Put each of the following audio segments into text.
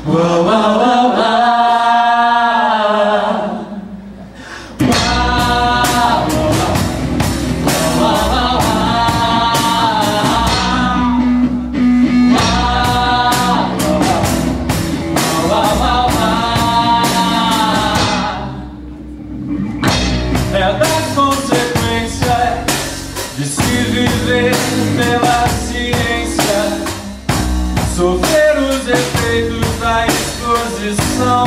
É das consequências de se viver pela ciência, sofrer os efeitos da exposição.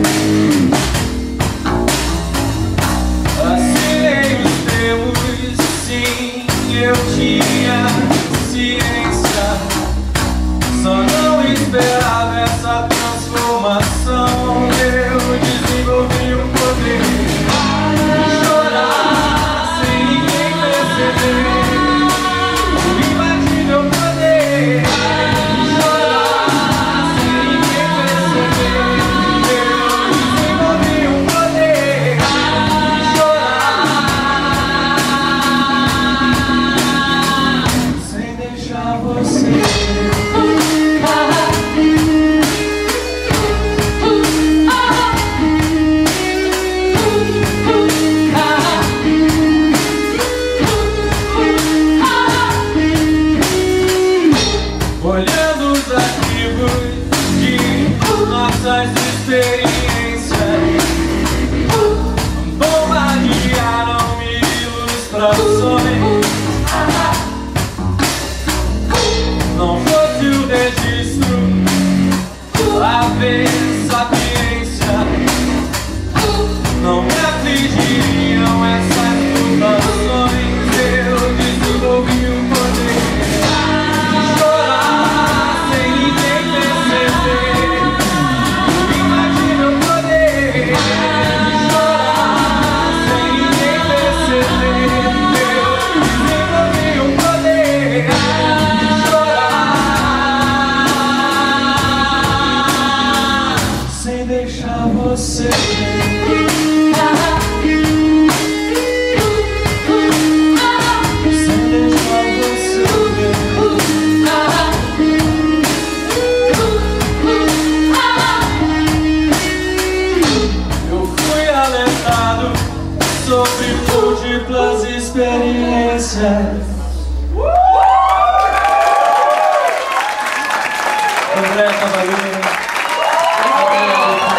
Assinei os termos, sim, eu tinha ciência, só não esperava essa transformação. Eu desenvolvi um poder de chorar sem ninguém perceber, o imbatível poder de chorar sem ninguém perceber. Eu desenvolvi um poder de chorar sem deixar você. Olhando os arquivos de nossas experiências, bombardearam-me ilustrações. Não fosse o registro, haver sapiência, não me afligiriam essas turbações. Eu desenvolvi um poder de chorar sem ninguém perceber, o imaginável poder de chorar sem ninguém perceber. Eu desenvolvi um poder de chorar sem deixar você. Sobre múltiplas experiências. André Cavaleiro.